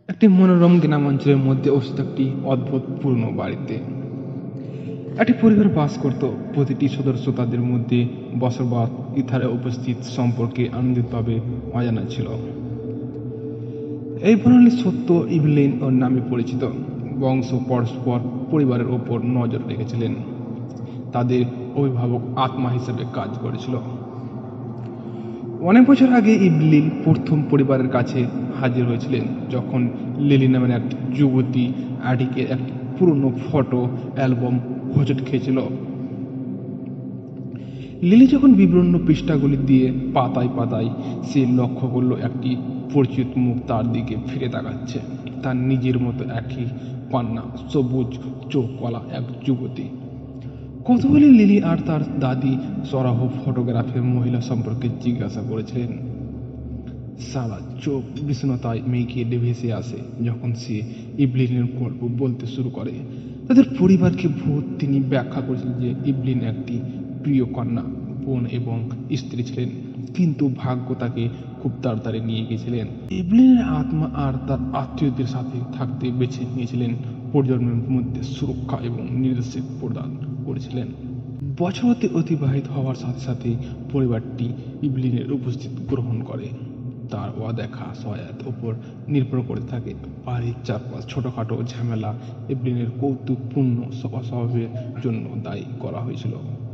একটি মনোরম গ্রামাঞ্চলের মধ্যে অবস্থিত একটি অদ্ভুত পুরনো বাড়িতে একটি পরিবার বাস করত। প্রতিটি সদস্য তাদের মধ্যে বসবাস ইথারে উপস্থিত সম্পর্কে আনন্দিতভাবে অজানা ছিল। এই প্রণালী সত্য ইভলিন ওর নামে পরিচিত। বংশ পরস্পর পরিবারের ওপর নজর রেখেছিলেন, তাদের অভিভাবক আত্মা হিসেবে কাজ করেছিল। অনেক বছর আগে ইভলিন প্রথম পরিবারের কাছে হাজির হয়েছিলেন, যখন লিলি নামের এক যুবতী আডিকের একটি পুরনো ফটো অ্যালবাম হোঁচট খেয়েছিল। লিলি যখন বিবর্ণ পৃষ্ঠাগুলি দিয়ে পাতায় পাতায় সে লক্ষ্য করল একটি পরিচিত মুখ তার দিকে ফিরে তাকাচ্ছে। তার নিজের মতো একই কন্যা, সবুজ চোখওয়ালা এক যুবতী। কৌতূহলী লিলি আর তার দাদি সরাহ ফটোগ্রাফের মহিলা সম্পর্কে জিজ্ঞাসা করেছিলেন। সারা চোখ বিষণ্ণতায় মেঘে ভেসে আসে যখন সে ইভলিনের গল্প বলতে শুরু করে। তাদের পরিবারকে ভূত তিনি ব্যাখ্যা করেছিলেন যে ইভলিন একটি প্রিয় কন্যা, বোন এবং স্ত্রী ছিলেন, কিন্তু ভাগ্য তাকে খুব তাড়াতাড়ি নিয়ে গিয়েছিলেন। ইভলিনের আত্মা আর তার আত্মীয়দের সাথে থাকতে বেছে নিয়েছিলেন, প্রজন্মের মধ্যে সুরক্ষা এবং নির্দেশ প্রদান করেছিলেন। বছর অতিবাহিত হওয়ার সাথে সাথে পরিবারটি ইভলিনের উপস্থিতি গ্রহণ করে। তার অদেখা সহায়তার উপর নির্ভর করে থাকে। বাড়ির চারপাশ ছোটখাটো ঝামেলা ইভলিনের কৌতুকপূর্ণ স্বভাবের জন্য দায়ী করা হয়েছিল।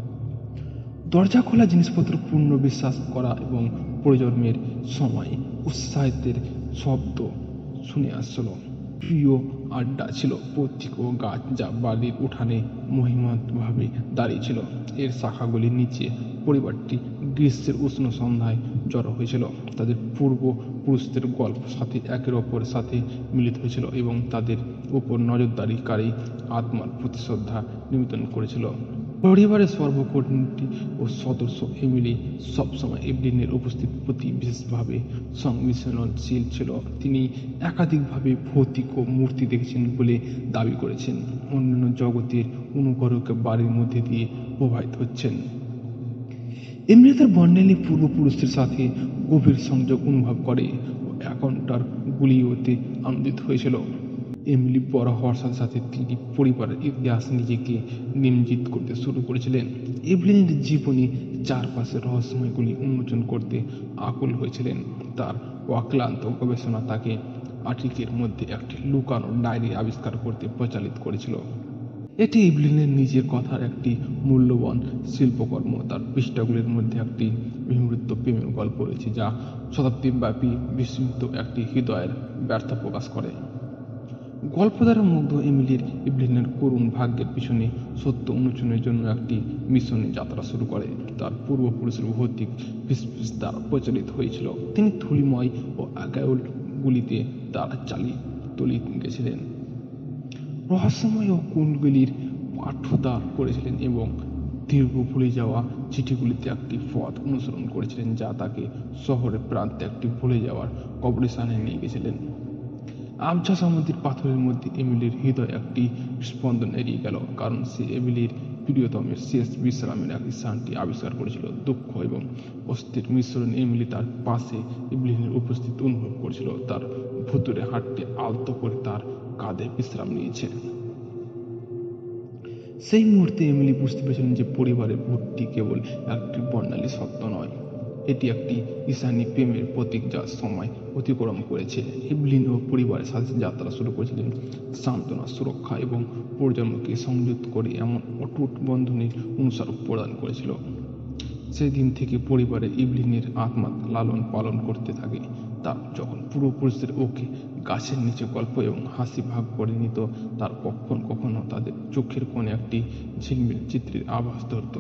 দরজা খোলা, জিনিসপত্র পূর্ণ বিশ্বাস করা এবং প্রজন্মের সময় উৎসাহিতের শব্দ শুনে আসছিল। প্রিয় আড্ডা ছিল পথিক ও গাছ, যা বাড়ির উঠানে মহিমাভাবে দাঁড়িয়েছিল। এর শাখাগুলির নিচে পরিবারটি গ্রীষ্মের উষ্ণ সন্ধ্যায় জড়ো হয়েছিল। তাদের পূর্বপুরুষদের গল্প সাথে একের অপরের সাথে মিলিত হয়েছিল এবং তাদের উপর নজরদারিকারী আত্মার প্রতি শ্রদ্ধা নিবেদন করেছিল। পরিবারের সর্বকর্মী ও সদস্য এমিলি সবসময় ইভলিনের উপস্থিতির প্রতি বিশেষভাবে সংবেদনশীল ছিল। তিনি একাধিকভাবে ভৌতিক ও মূর্তি দেখেছেন বলে দাবি করেছেন। অন্যান্য জগতের অনুগ্রহকে বাড়ির মধ্যে দিয়ে প্রবাহিত হচ্ছেন। এমনি তার বর্ণালী পূর্বপুরুষদের সাথে গভীর সংযোগ অনুভব করে ও এখনটার গুলিওতে আনন্দিত হয়েছিল। এমিলি বড় হওয়ার সাথে সাথে তিনি পরিবারের ইতিহাস নিজেকে নিমজ্জিত করতে শুরু করেছিলেন। ইভলিনের জীবনী চারপাশের রহস্যময়গুলি উন্মোচন করতে আকুল হয়েছিলেন। তার অক্লান্ত গবেষণা তাকে আর্টিকের মধ্যে একটি লুকানো ডায়েরি আবিষ্কার করতে প্রচালিত করেছিল। এটি ইভলিনের নিজের কথার একটি মূল্যবান শিল্পকর্ম। তার পৃষ্ঠাগুলির মধ্যে একটি বিমূর্ত প্রেমের গল্প রয়েছে, যা শতাব্দীব্যাপী বিস্মৃত একটি হৃদয়ের ব্যর্থ প্রকাশ করে। গল্প দ্বারা মুগ্ধ এমিলির ইভলিনের করুণ ভাগ্যের পিছনে সত্য উন্মোচনের জন্য একটি মিশনে যাত্রা শুরু করে। তার পূর্বপুরুষের ভৌতিক ফিসফিস দ্বারা প্রচালিত হয়েছিল। তিনি থুলিময় ও আগাউলগুলিতে দ্বারা তলিয়ে গেছিলেন, রহস্যময় ও কোণগুলির পাঠ্যতা করেছিলেন এবং দীর্ঘ ভুলে যাওয়া চিঠিগুলিতে একটি পথ অনুসরণ করেছিলেন, যা তাকে শহরের প্রান্তে একটি ভুলে যাওয়ার কবরস্থানে নিয়ে গেছিলেন। আবছা সামুদ্রিক পাথরের মধ্যে এমিলির হৃদয় একটি স্পন্দন এড়িয়ে গেল, কারণ সে এমিলির প্রিয়তমের শেষ বিশ্রামের এক স্থানটি আবিষ্কার করেছিল। দুঃখ এবং অস্থির মিশ্রণে এমিলি তার পাশে ইভলিনের উপস্থিতি অনুভব করেছিল। তার ভুতুড়ে হাতটি আলতো করে তার কাঁধে বিশ্রাম নিয়েছে। সেই মুহূর্তে এমিলি বুঝতে পেরেছিলেন যে পরিবারের ভূতটি কেবল একটি বর্ণালী সত্য নয়, এটি একটি ঈশানী প্রেমের প্রতীক যা সময় অতিক্রম করেছে। ইভলিন ও পরিবারের সাথে যাত্রা শুরু করেছিলেন সান্ত্বনা, সুরক্ষা এবং প্রজন্মকে সংযুক্ত করে এমন অটুট বন্ধনের অনুস্মারক প্রদান করেছিল। সেই দিন থেকে পরিবারের ইভলিনের আত্মা লালন পালন করতে থাকে। তার যখন পূর্বপুরুষদের ওকে গাছের নিচে গল্প এবং হাসি ভাগ করে নিত, তার কখনো কখনো তাদের চোখের কোণে একটি ঝিলমিল চিত্রের আভাস ধরত।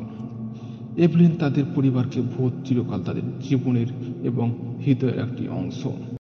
এভলিন তাদের পরিবারকে ভূত চিরকাল তাদের জীবনের এবং হৃদয়ের একটি অংশ।